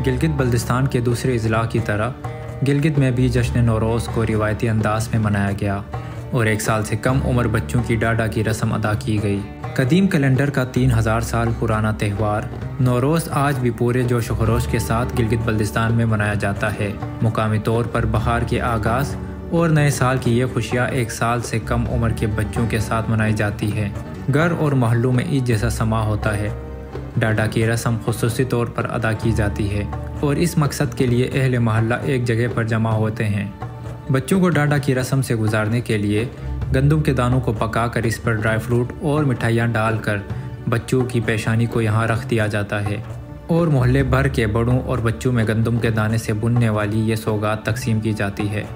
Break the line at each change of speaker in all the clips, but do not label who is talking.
गिलगित बल्तिस्तान के दूसरे अजला की तरह गिलगित में भी जश्न नौरोज़ को रिवायती अंदाज में मनाया गया और 1 साल से कम उम्र बच्चों की डाडा की रस्म अदा की गई। कदीम कैलेंडर का 3000 साल पुराना त्यौहार नौरोज़ आज भी पूरे जोश व खरोश के साथ गिलगित बल्तिस्तान में मनाया जाता है। मुकामी तौर पर बहार के आगाज़ और नए साल की ये खुशियाँ 1 साल से कम उम्र के बच्चों के साथ मनाई जाती है। घर और मोहल्लों में ईद जैसा समा होता है। डाडा की रस्म खुसूसी तौर पर अदा की जाती है और इस मकसद के लिए अहले मोहल्ला एक जगह पर जमा होते हैं। बच्चों को डाडा की रस्म से गुजारने के लिए गंदम के दानों को पकाकर इस पर ड्राई फ्रूट और मिठाइयाँ डालकर बच्चों की पेशानी को यहाँ रख दिया जाता है और मोहल्ले भर के बड़ों और बच्चों में गंदम के दाने से बुनने वाली ये सौगात तकसीम की जाती है।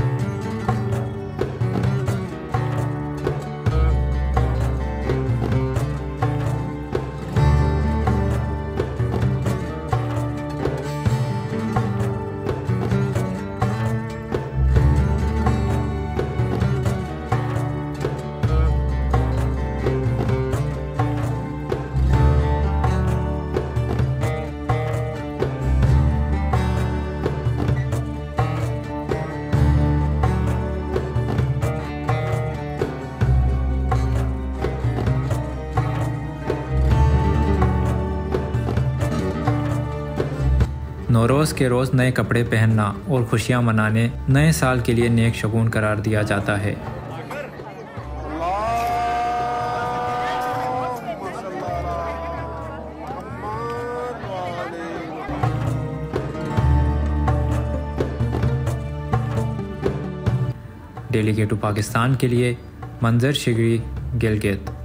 नौरोज़ के रोज़ नए कपड़े पहनना और खुशियाँ मनाने नए साल के लिए नेक शगुन करार दिया जाता है। डेलीगेट पाकिस्तान के लिए मंजर शिगरी, गिलगित।